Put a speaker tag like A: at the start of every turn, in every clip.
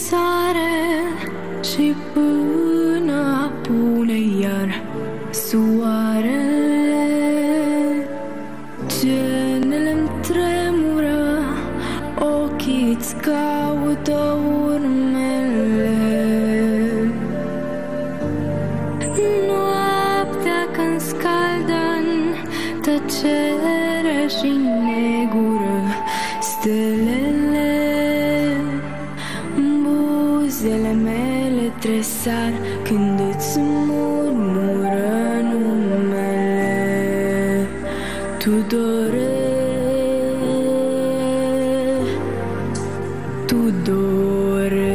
A: soare și până apune iar soare. Genele-mi tremură, ochii-ți caută urmele. Noaptea când scaldă-n tăcere și negură stelele, buzele mele tresar când îți murmură numele. Tudore, Tudore.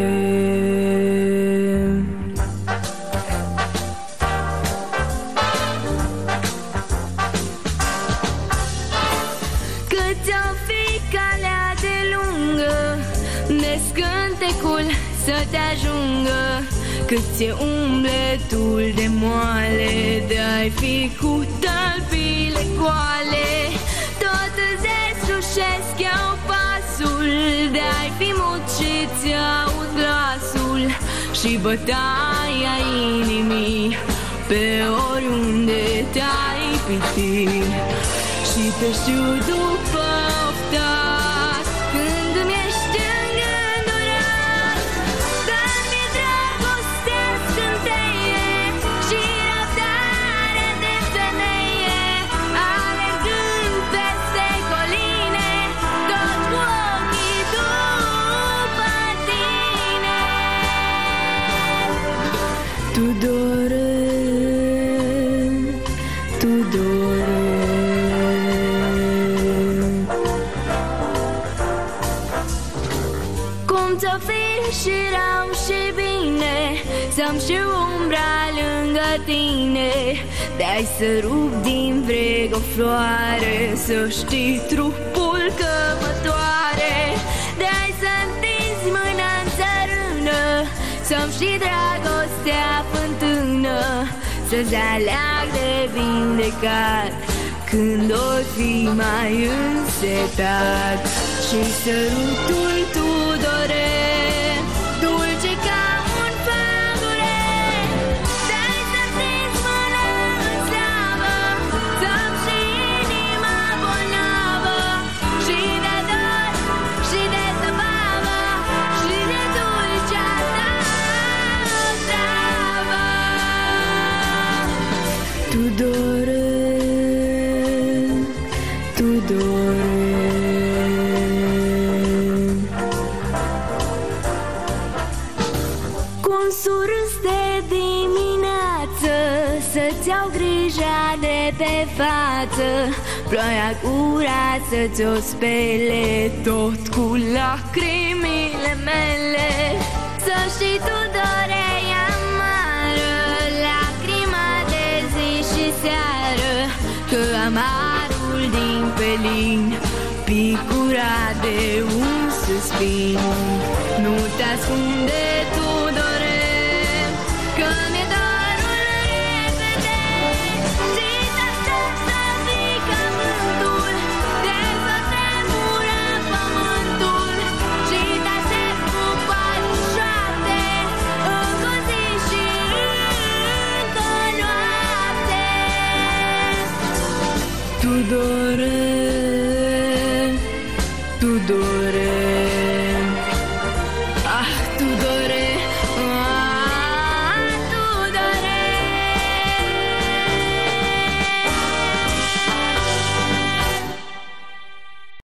A: Cât ți-o fi calea de lungă, de scântecul să te ajungă, cât ți-e umbletul de moale, de-ai fi cu tălpile goale. Tot îți deslușesc eu pasul, de-ai fi mut și ți-aud glasul și bătaia inimii pe oriunde te-ai piti. Și te știu după oftat când îmi ești în gândură, dar mi-e dragostea scânteie și răbdarea de femeie, alergând peste coline, tot cu ochii după tine. Tudore, Tudore. Cum-ți-o fi și rău și bine, să-mi și umbra lângă tine, de-ai să rup din vreg o floare, să știi trupul că mă doare, de-ai să întinzi mâna în țărână, să-mi știi dragostea fântână, să-ți aleag de vindecat când o fi mai însetat. Și sărutul Tudore, dulce ca un pădure, de-ai să-mi mâna în slavă, să-mi și inima bolnavă, și de dor, și de zăbavă, și de dulcea ta travă. Tudore, Tudore. Cum surâs de dimineață, să-ți iau grija de pe față, ploaia gura să-ți o spele, tot cu lacrimile mele. Să știi, Tudore, e amară lacrima de zi și seară, că amarul din pelin picura de un suspin. Nu te ascunde, Tudore, că mi-e dorul repede, și te-aștept să fii ca vântul, de să tremură pământul, și te-aștept cu pași șoapte, încă o zi și încă o noapte. Tudore, Tudore.